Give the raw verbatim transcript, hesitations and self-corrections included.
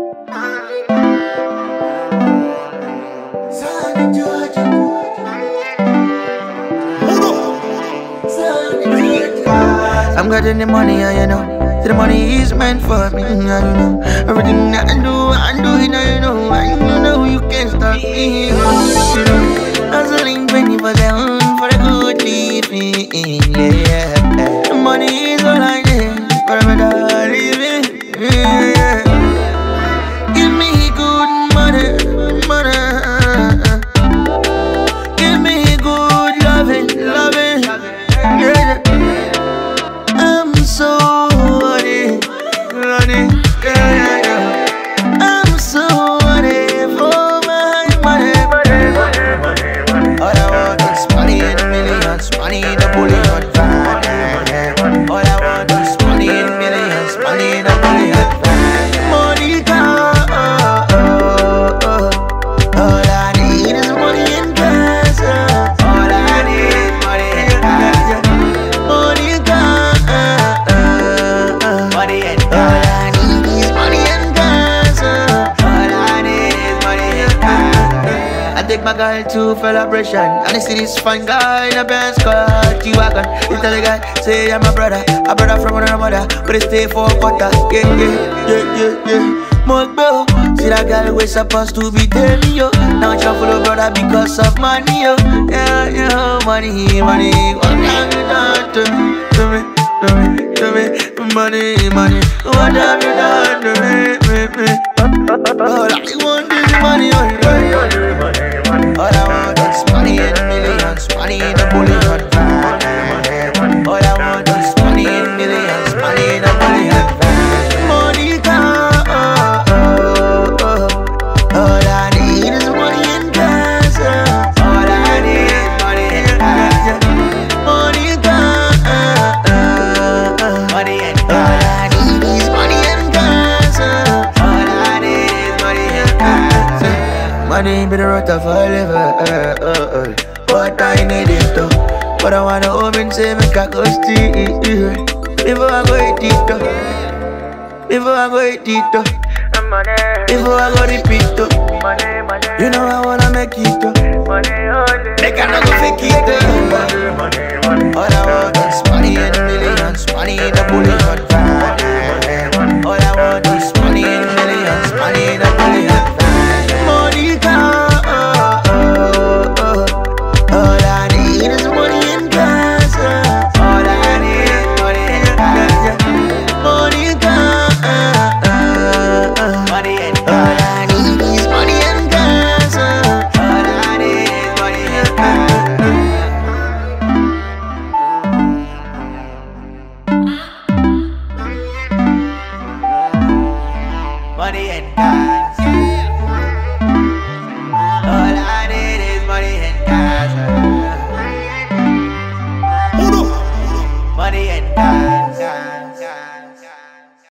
I'm getting the money, and you know, the money is meant for me. I don't know everything that I do, I do it. You know, I know you can't stop me. You know, hustling twenty-four seven for a good living. Yeah, the money is all I need for a better living. Yeah, give me good money, money. Give me good loving, loving. Yeah. I'm so horny, honey, yeah, yeah, yeah. I'm so horny for my money, money, money, money, money. All I want is money in millions, money in a bullion van. All I want is money in millions, money in a bullion van. Monicar, oh, oh, oh. All I need is money in cash. All I need is money in cash. Monicar. Money and all I need is money and gas. All I need is money and gas. I take my girl to celebration, and I see this fine guy in a Benz car, G-Wagon. He tell the guy, say I'm a brother, a brother from another mother, but he stay for a quarter. Yeah, yeah, yeah, yeah, yeah. Mug bro, see that girl we supposed to be telling you. Now she follow brother because of money, yo. Yeah, yeah, money, money. What have you done to me, to me, to me, to me? Money, money. What have you done to me, me, me? All I want is money, money, money. All I want is money in millions, money in a bullion van. All I want is money in millions, money in a bullion van. Monicar, oh, oh, oh. All I need is money in gas. All I need is money in gas. Monicar, uh, uh, uh. Money in gas. All I need is money in gas. All I need is money in gas. Money be the root of all evil, uh, uh, uh. But I need it though. But I wanna home and say make a go steal before I go eat it though. Before I go eat it though. Before I go repeat though. You know I wanna make it though. Make I not go fake it though. All I want is money in millions, money in a bullion van. All I want is money in millions, money in a bullion van. Monicar, oh, oh, oh. All I need is money in gas. All I need is money in gas. Monicar, uh, uh, uh. Money in gas. All I need is money in gas. All I need is money in gas. Money in gas.